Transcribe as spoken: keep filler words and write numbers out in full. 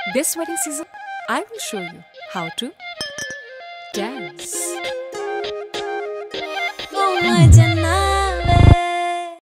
This wedding season, I will show you how to dance. Oh, my